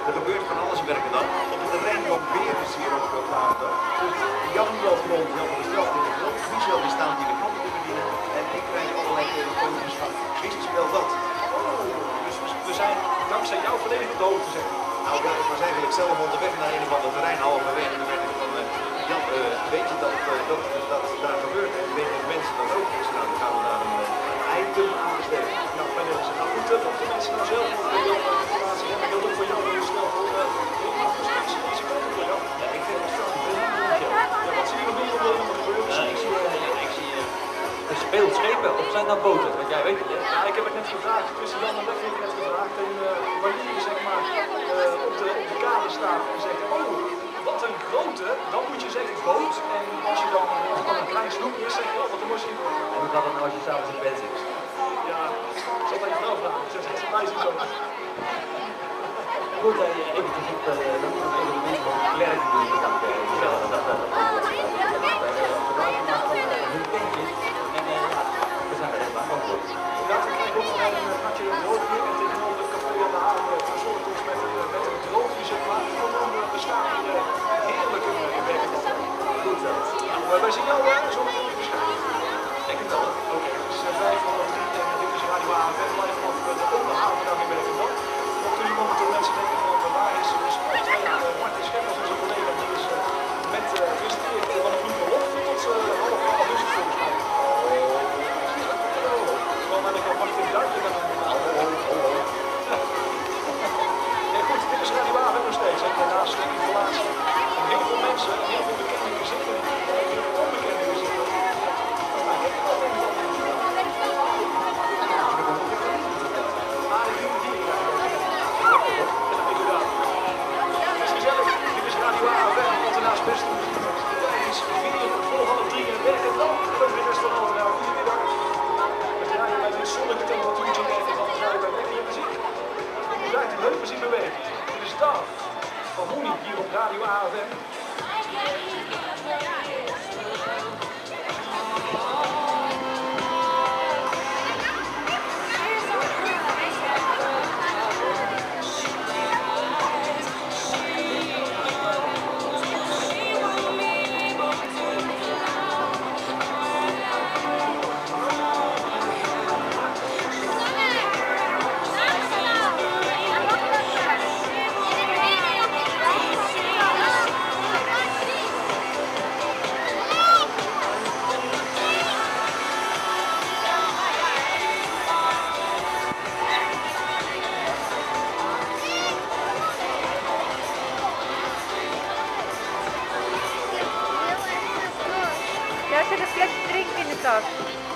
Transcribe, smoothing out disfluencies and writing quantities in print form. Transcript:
Er gebeurt van alles werken dan. Op het terrein loopt weer eens hier op de tafel. Dus Jan loopt rond, Jan van de Straf in de grond. Michel die staat hier de knoppen te bedienen. En ik krijg allerlei telefoontjes van, wist je wel dat? Dus we zijn dankzij jou volledig op de hoogte, zeg. Nou ja, ik was eigenlijk zelf onderweg naar een of ander terrein, halverwege. En toen werd ik van, Jan, weet je dat daar gebeurt? En weten de mensen dat ook? Dus nou, dan gaan we daar een item aan besteden. Nou, bij deze. Nou goed, of de mensen nou zelf nog informatie hebben, dat ook voor jou heel snel voor iets voor jou. Ja, ik vind het zo heel Ja, wat zie je nog meer gebeuren? Ik zie speelschepen of zijn dat boten? Want jij weet het, hè? Ja, ik heb het net gevraagd, tussen Jan en Lef heb ik net gevraagd. En wanneer je zeg maar op de kade staat en zegt, oh, wat een grote, dan moet je zeggen boot. En als je dan een klein snoepje is, zeg je, oh, wat een mosje. En hoe gaat het nou als je s'avonds in bed zit? Ja, ik zal het aan je vrouw vragen. Ik zeg, ze bij zich zo. Goed, even te zoeken, dan moet ik even de mensen van de klerk doen. Hun tentjes. En we zijn er helemaal ook op. Ja, toen kreeg ik ook gewoon een hartje droogje en tegenover het café aan de haven verzorgd ons met een droogje, zeg maar. We staan hier heerlijk in werken. Goed zo. Nou, wij zien jou zo meteen in de schaal. Denk ik wel. Oké, dus 5:03 en dit is Radio AFM live vanaf de onderhavendag in Werkendam. Mochten jullie momenteel mensen denken van waar is Martin Scheppers, onze collega, die is met gepresenteerd van een groep op tot half augustus volgens mij. Gewoon ben ik al Martin Duitje dan ja goed, dit is Radio AFM nog steeds. En daarnaast de informatie. Heel veel mensen, heel veel bekende gezichten, heel veel onbekende gezichten. Beste muziek. Het is 4:30 in Werkendam. Ook de rest van Alphen. Goedemiddag. We draaien met dit zonnige temperatuurtje en dan draaien wij lekkere muziek. Je draait een leuke muziek bewegen. Dit is Daf van Moenie hier op Radio AFM. Daar zit een fles drink in de tas.